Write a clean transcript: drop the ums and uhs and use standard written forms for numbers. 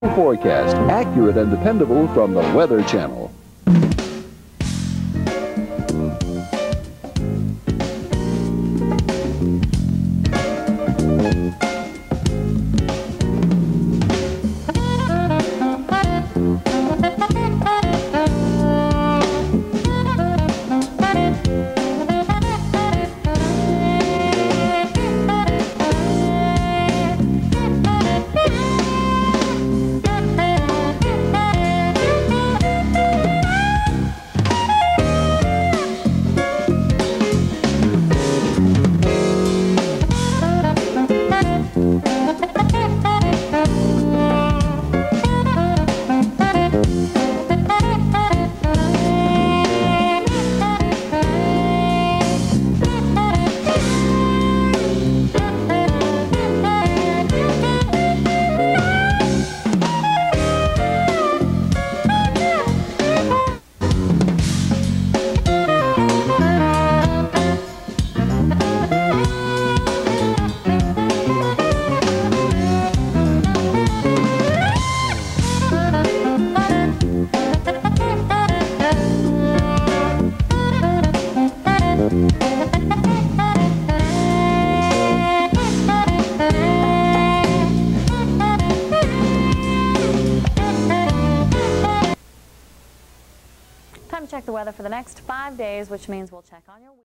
Forecast, accurate and dependable from the Weather Channel. Time to check the weather for the next 5 days, which means we'll check on your